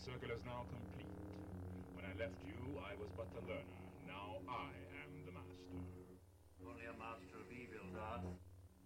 circle is now complete. When I left you, I was but the learner. Now I am the master. Only a master of evil, Darth.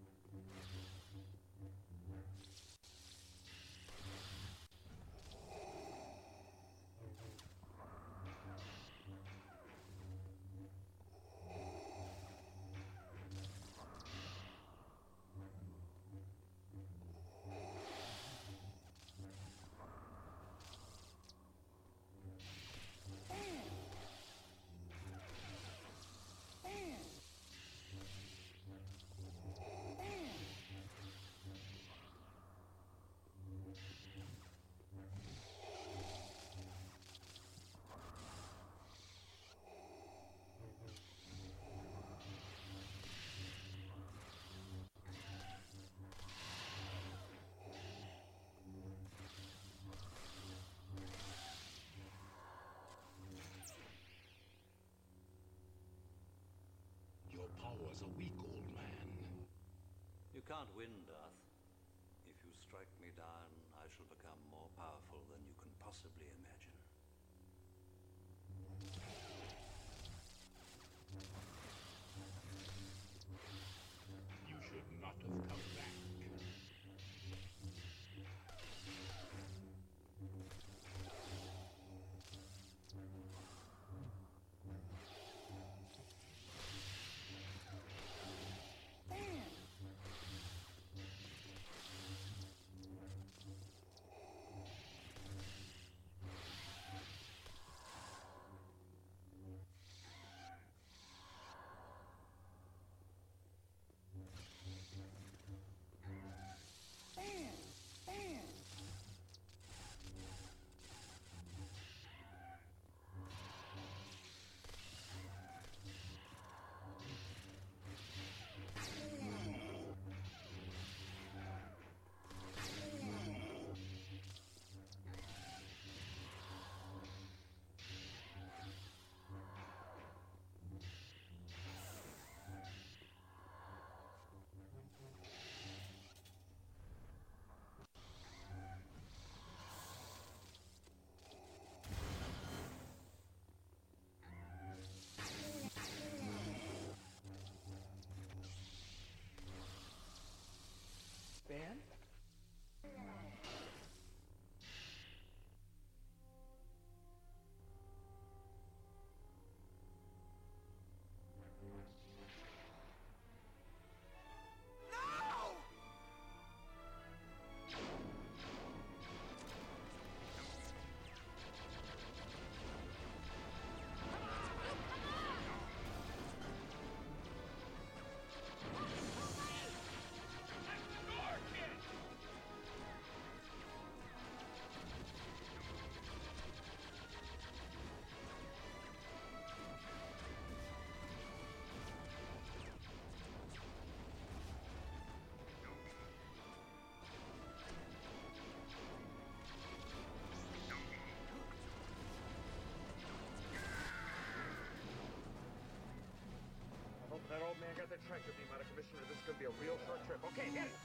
Your powers are weak, old man. You can't win, Darth. If you strike me down, I shall become more powerful than you can possibly imagine. You should not have come back. Ben? Hope that old man got the tractor beam out of commission, or this is gonna be a real short trip. Okay, hit it!